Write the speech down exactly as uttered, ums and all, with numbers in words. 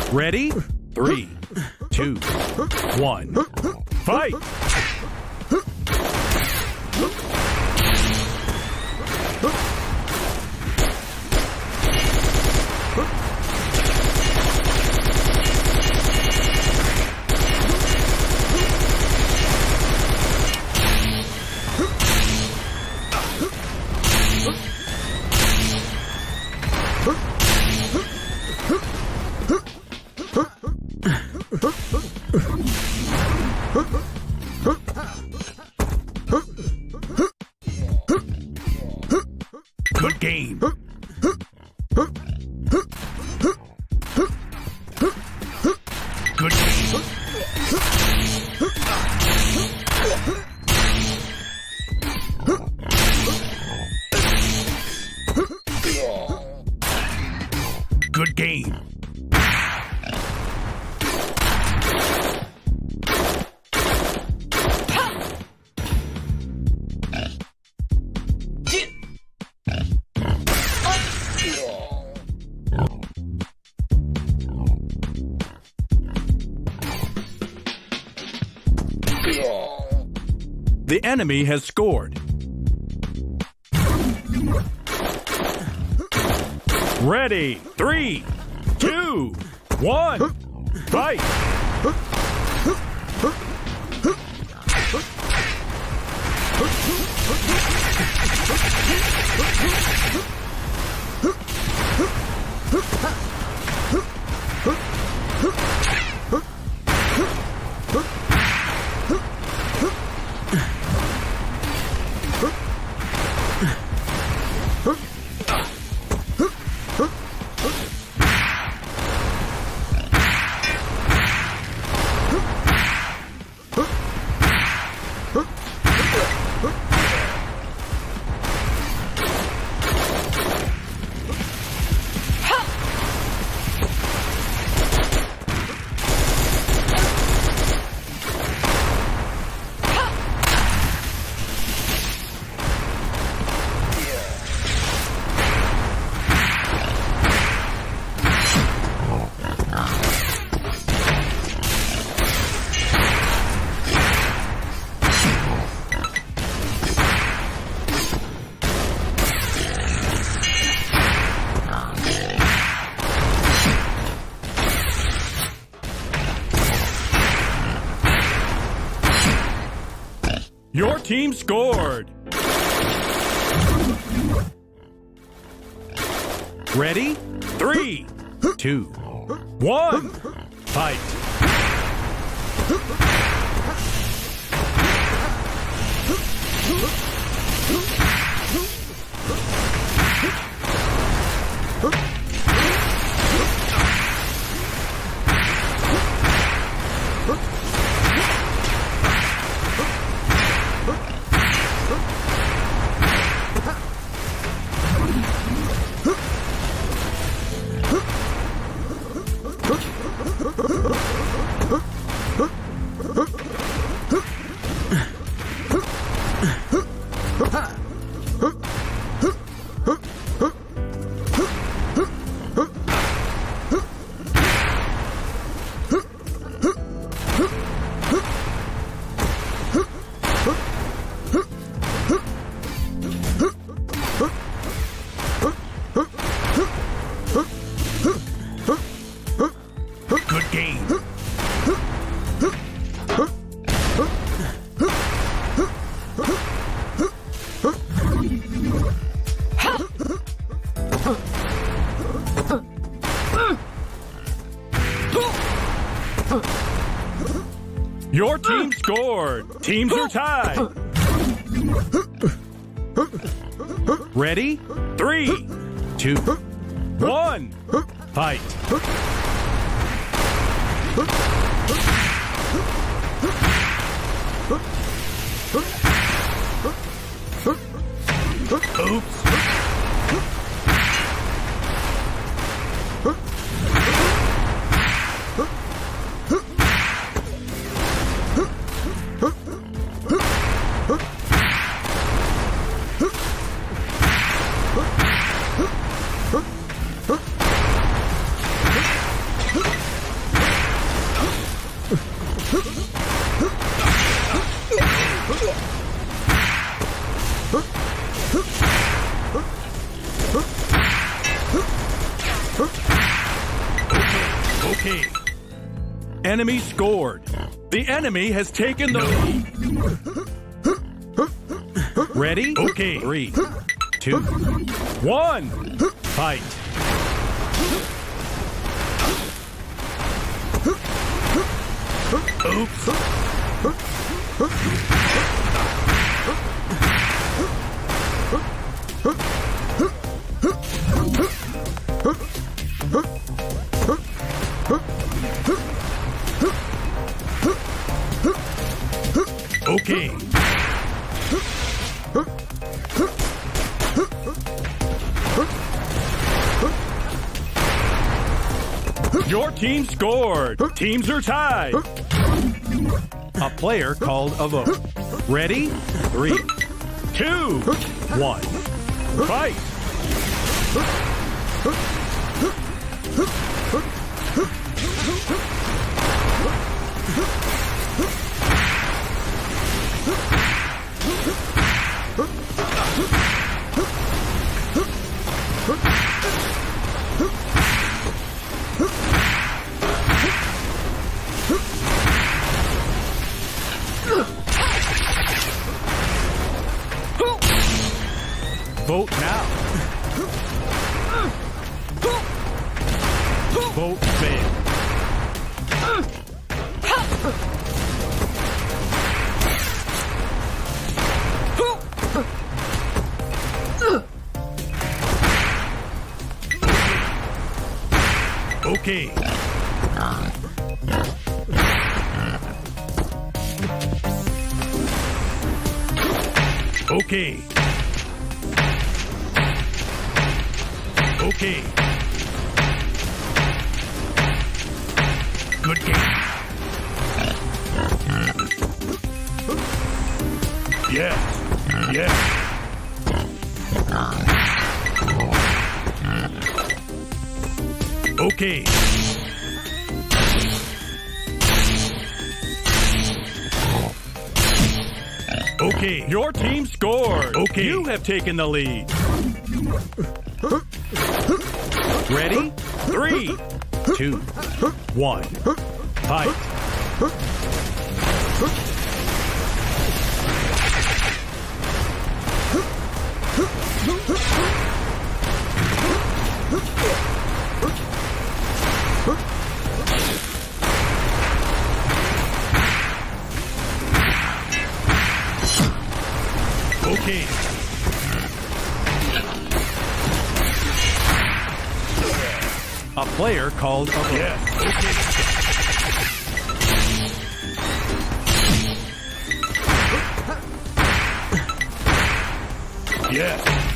Ready? Three, two, one, fight! Good game. Good game. Good game. The enemy has scored. Ready? Three, two, one, fight! Your team scored. Ready? Three, two, one, fight. Good game. Your team scored. Teams are tied. Ready? Three, two, one, fight. Oops. Okay. Enemy scored. The enemy has taken the lead. Ready? Okay. Three, two, one. Fight. Oops. Okay. Your team scored. Teams are tied. A player called a vote. Ready? Three, two, one. Fight. Vote now. Vote failed. Okay. Okay. Okay. Good game. Yes. Yes. Okay. Okay. Your team scored. Okay. You have taken the lead. Ready? Three, two, one. Fight. Okay. A player called a vote. Yes. Okay. Yes.